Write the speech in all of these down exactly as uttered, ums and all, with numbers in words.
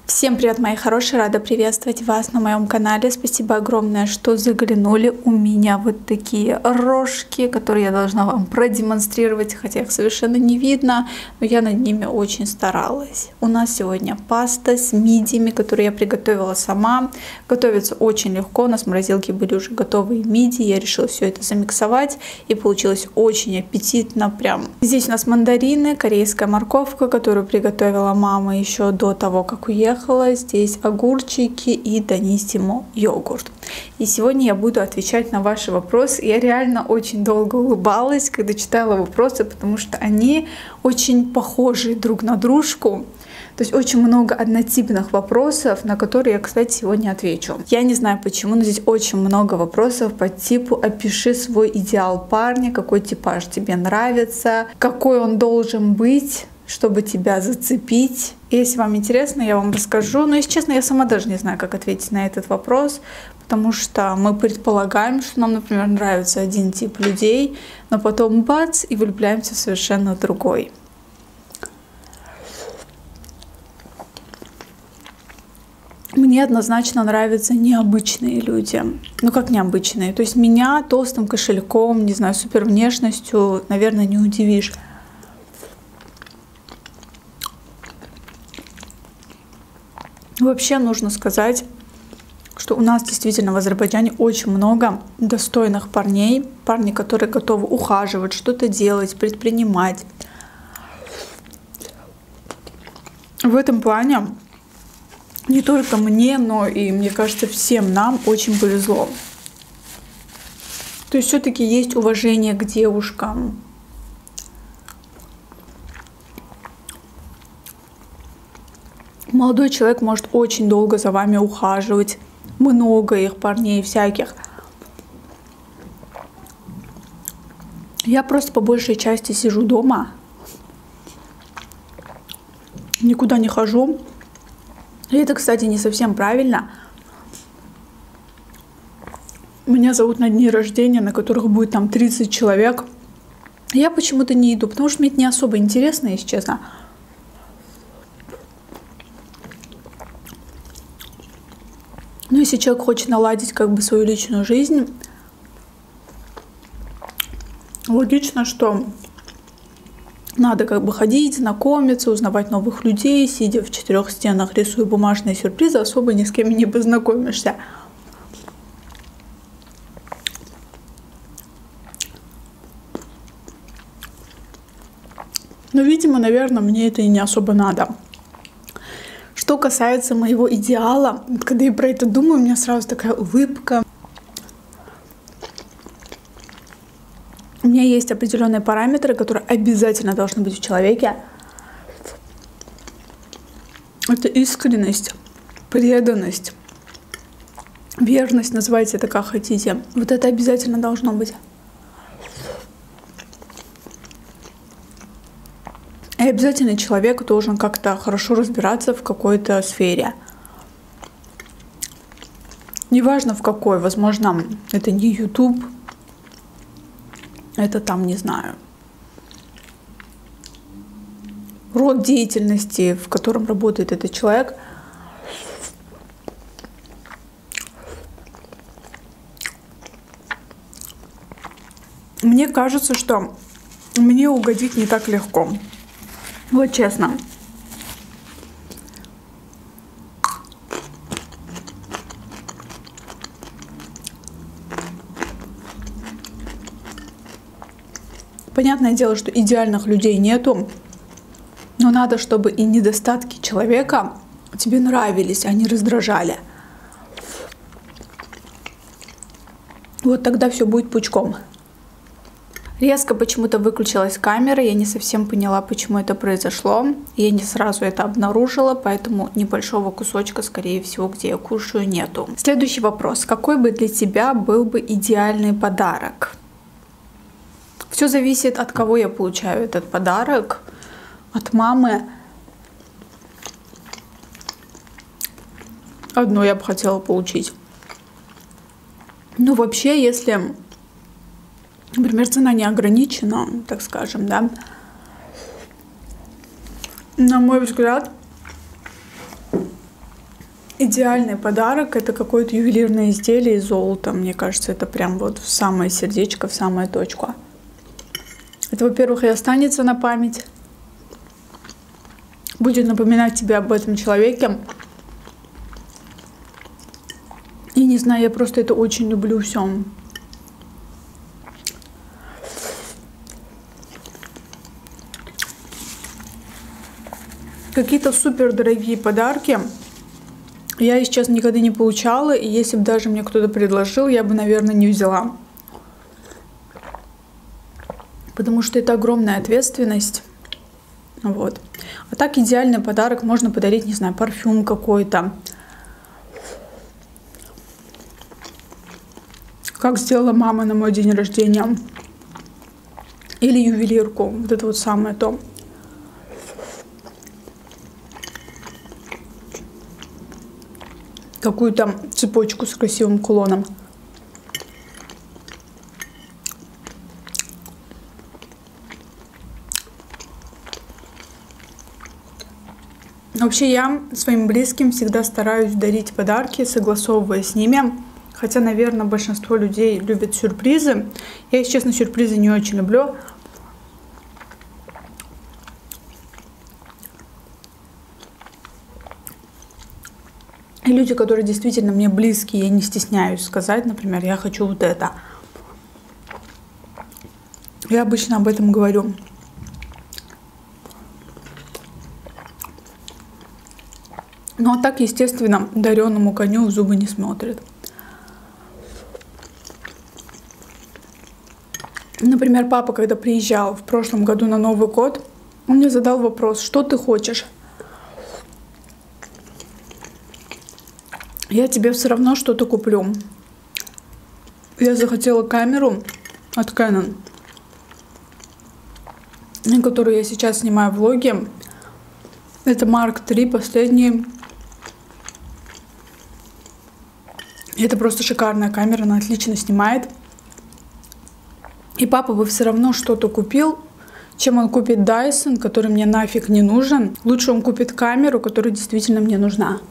Всем привет, мои хорошие! Рада приветствовать вас на моем канале. Спасибо огромное, что заглянули. У меня вот такие рожки, которые я должна вам продемонстрировать, хотя их совершенно не видно, но я над ними очень старалась. У нас сегодня паста с мидиями, которые я приготовила сама. Готовится очень легко. У нас в морозилке были уже готовые мидии. Я решила все это замиксовать, и получилось очень аппетитно прям. Здесь у нас мандарины, корейская морковка, которую приготовила мама еще до того, как уехала. Здесь огурчики и Даниссимо йогурт. И сегодня я буду отвечать на ваши вопросы. Я реально очень долго улыбалась, когда читала вопросы, потому что они очень похожи друг на дружку. То есть очень много однотипных вопросов, на которые я, кстати, сегодня отвечу. Я не знаю почему, но здесь очень много вопросов по типу «Опиши свой идеал парня», «Какой типаж тебе нравится», «Какой он должен быть, чтобы тебя зацепить». Если вам интересно, я вам расскажу. Но, если честно, я сама даже не знаю, как ответить на этот вопрос, потому что мы предполагаем, что нам, например, нравится один тип людей, но потом бац, и влюбляемся в совершенно другой. Мне однозначно нравятся необычные люди. Ну как необычные? То есть меня толстым кошельком, не знаю, супер внешностью, наверное, не удивишь. Вообще нужно сказать, что у нас действительно в Азербайджане очень много достойных парней, парней, которые готовы ухаживать, что-то делать, предпринимать. В этом плане не только мне, но и, мне кажется, всем нам очень повезло. То есть все-таки есть уважение к девушкам. Молодой человек может очень долго за вами ухаживать. Много их парней всяких. Я просто по большей части сижу дома. Никуда не хожу. И это, кстати, не совсем правильно. Меня зовут на дни рождения, на которых будет там тридцать человек. Я почему-то не иду, потому что мне это не особо интересно, если честно. Но если человек хочет наладить как бы свою личную жизнь, логично, что надо как бы ходить, знакомиться, узнавать новых людей, сидя в четырех стенах, рисуя бумажные сюрпризы, особо ни с кем не познакомишься. Но, видимо, наверное, мне это и не особо надо. Что касается моего идеала, когда я про это думаю, у меня сразу такая улыбка. У меня есть определенные параметры, которые обязательно должны быть в человеке. Это искренность, преданность, верность, называйте это как хотите. Вот это обязательно должно быть. И обязательно человек должен как-то хорошо разбираться в какой-то сфере. Неважно в какой, возможно, это не YouTube, это там, не знаю, род деятельности, в котором работает этот человек. Мне кажется, что мне угодить не так легко. Вот честно. Понятное дело, что идеальных людей нету, но надо, чтобы и недостатки человека тебе нравились, а не раздражали. Вот тогда все будет пучком. Резко почему-то выключилась камера, я не совсем поняла, почему это произошло. Я не сразу это обнаружила, поэтому небольшого кусочка, скорее всего, где я кушаю, нету. Следующий вопрос. Какой бы для тебя был бы идеальный подарок? Все зависит, от кого я получаю этот подарок. От мамы. Одно я бы хотела получить. Ну, вообще, если... Например, цена не ограничена, так скажем, да. На мой взгляд, Идеальный подарок — это какое-то ювелирное изделие из золота. Мне кажется, это прям вот в самое сердечко, в самую точку. Это, во-первых, и останется на память. Будет напоминать тебе об этом человеке. И не знаю, я просто это очень люблю всем. Какие-то супер дорогие подарки я их сейчас никогда не получала, и если бы даже мне кто-то предложил, я бы, наверное, не взяла. Потому что это огромная ответственность. Вот. А так идеальный подарок можно подарить, не знаю, парфюм какой-то. Как сделала мама на мой день рождения. Или ювелирку. Вот это вот самое то. Какую-то цепочку с красивым кулоном. Вообще я своим близким всегда стараюсь дарить подарки, согласовывая с ними. Хотя, наверное, большинство людей любят сюрпризы. Я, если честно, сюрпризы не очень люблю. И люди, которые действительно мне близкие, я не стесняюсь сказать, например, я хочу вот это. Я обычно об этом говорю. Ну а так, естественно, дареному коню в зубы не смотрит. Например, папа, когда приезжал в прошлом году на Новый год, он мне задал вопрос: что ты хочешь? Я тебе все равно что-то куплю. Я захотела камеру от Canon, на которую я сейчас снимаю влоги. Это Марк три, последний. Это просто шикарная камера, она отлично снимает. И папа бы все равно что-то купил, чем он купит Dyson, который мне нафиг не нужен. Лучше он купит камеру, которая действительно мне нужна.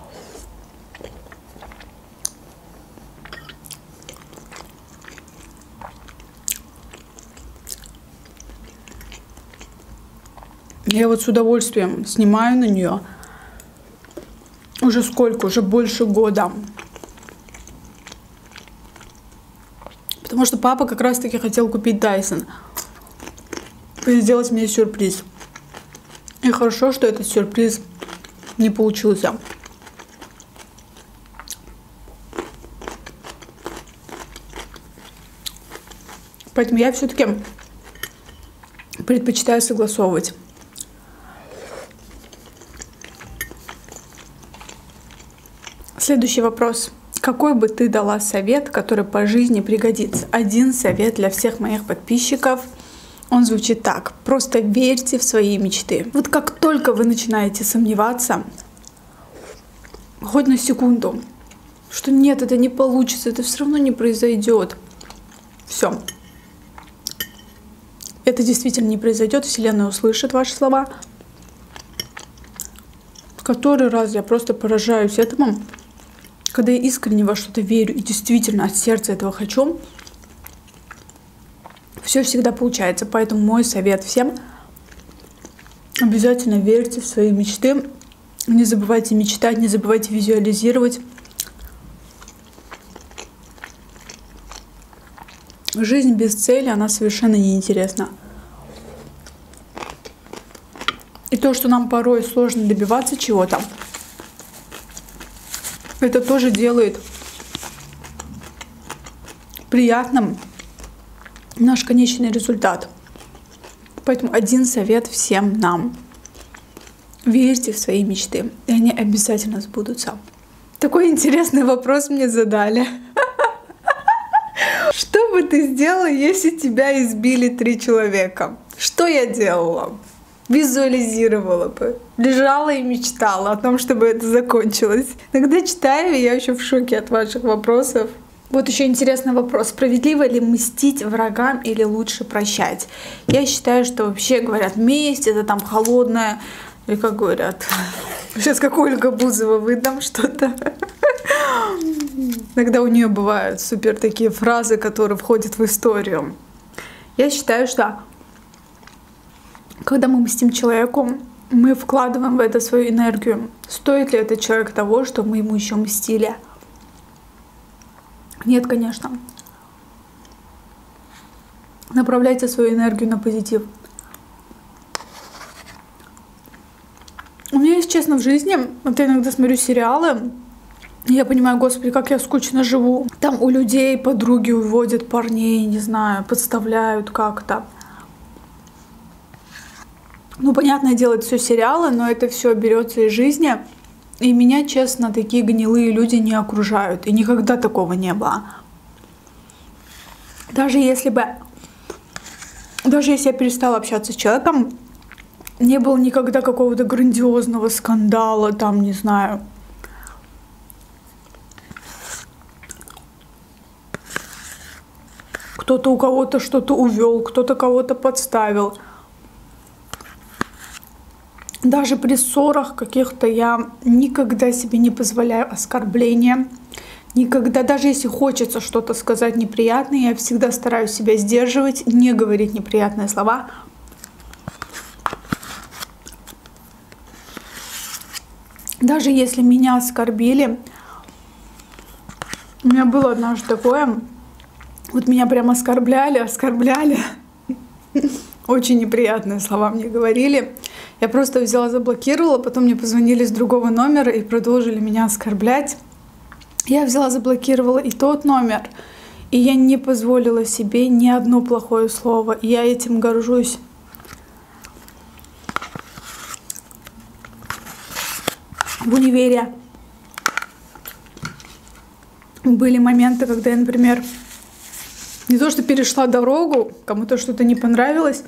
Я вот с удовольствием снимаю на нее. Уже сколько? Уже больше года. Потому что папа как раз таки хотел купить Dyson и сделать мне сюрприз. И хорошо, что этот сюрприз не получился. Поэтому я все-таки предпочитаю согласовывать. Следующий вопрос. Какой бы ты дала совет, который по жизни пригодится? Один совет для всех моих подписчиков. Он звучит так. Просто верьте в свои мечты. Вот как только вы начинаете сомневаться, хоть на секунду, что нет, это не получится, это все равно не произойдет. Все. Это действительно не произойдет. Вселенная услышит ваши слова. В который раз я просто поражаюсь этому. Когда я искренне во что-то верю и действительно от сердца этого хочу, все всегда получается. Поэтому мой совет всем: обязательно верьте в свои мечты. Не забывайте мечтать, не забывайте визуализировать. Жизнь без цели, она совершенно неинтересна. И то, что нам порой сложно добиваться чего-то, это тоже делает приятным наш конечный результат. Поэтому один совет всем нам: верьте в свои мечты, и они обязательно сбудутся. Такой интересный вопрос мне задали. Что бы ты сделала, если тебя избили три человека? Что я делала? Визуализировала бы, лежала и мечтала о том, чтобы это закончилось. Иногда читаю, и я еще в шоке от ваших вопросов. Вот еще интересный вопрос. Справедливо ли мстить врагам или лучше прощать? Я считаю, что вообще говорят, месть — это там холодная Или как говорят. Сейчас как Ольга Бузова выдам что-то. Иногда у нее бывают супер такие фразы, которые входят в историю. Я считаю, что когда мы мстим человеку, мы вкладываем в это свою энергию. Стоит ли этот человек того, что мы ему еще мстили? Нет, конечно. Направляйте свою энергию на позитив. У меня, если честно, в жизни, вот я иногда смотрю сериалы, и я понимаю, господи, как я скучно живу. Там у людей подруги уводят парней, не знаю, подставляют как-то. Ну, понятное дело, это все сериалы, но это все берется из жизни. И меня, честно, такие гнилые люди не окружают. И никогда такого не было. Даже если бы... Даже если я перестала общаться с человеком, не было никогда какого-то грандиозного скандала, там, не знаю. Кто-то у кого-то что-то увел, кто-то кого-то подставил. Даже при ссорах каких-то я никогда себе не позволяю оскорбления. Никогда, даже если хочется что-то сказать неприятное, я всегда стараюсь себя сдерживать, не говорить неприятные слова. Даже если меня оскорбили, у меня было однажды такое, вот меня прям оскорбляли, оскорбляли, очень неприятные слова мне говорили. Я просто взяла, заблокировала, потом мне позвонили с другого номера и продолжили меня оскорблять. Я взяла, заблокировала и тот номер, и я не позволила себе ни одно плохое слово. И я этим горжусь. В универе были моменты, когда я, например, не то что перешла дорогу, кому-то что-то не понравилось,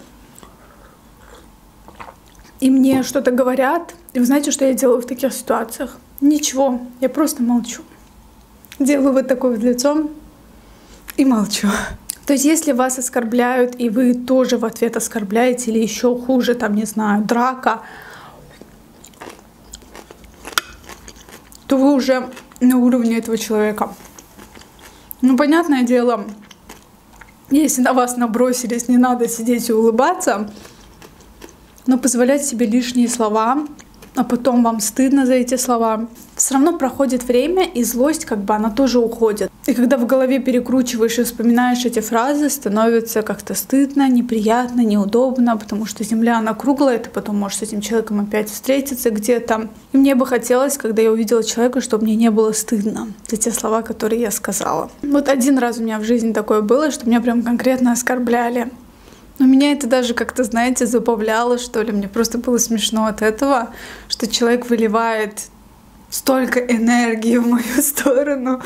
и мне что-то говорят. И вы знаете, что я делаю в таких ситуациях? Ничего, я просто молчу. Делаю вот такое вот лицом и молчу. То есть, если вас оскорбляют, и вы тоже в ответ оскорбляете, или еще хуже, там, не знаю, драка, то вы уже на уровне этого человека. Ну, понятное дело, если на вас набросились, не надо сидеть и улыбаться, но позволять себе лишние слова, а потом вам стыдно за эти слова. Все равно проходит время, и злость, как бы, она тоже уходит. И когда в голове перекручиваешь и вспоминаешь эти фразы, становится как-то стыдно, неприятно, неудобно, потому что земля, она круглая, ты потом можешь с этим человеком опять встретиться где-то. И мне бы хотелось, когда я увидела человека, чтобы мне не было стыдно за те слова, которые я сказала. Вот один раз у меня в жизни такое было, что меня прям конкретно оскорбляли. Но меня это даже как-то, знаете, забавляло, что ли. Мне просто было смешно от этого, что человек выливает столько энергии в мою сторону.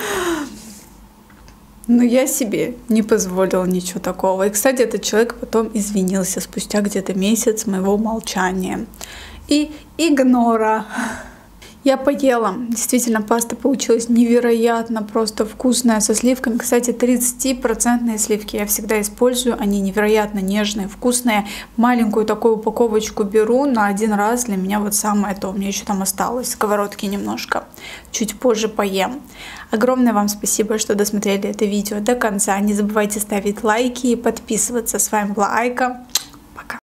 Но я себе не позволила ничего такого. И, кстати, этот человек потом извинился спустя где-то месяц моего молчания и игнора. Я поела. Действительно, паста получилась невероятно просто вкусная, со сливками. Кстати, тридцатипроцентные сливки я всегда использую. Они невероятно нежные, вкусные. Маленькую такую упаковочку беру на один раз. Для меня вот самое то. У меня еще там осталось сковородки немножко. Чуть позже поем. Огромное вам спасибо, что досмотрели это видео до конца. Не забывайте ставить лайки и подписываться. С вами была Айка.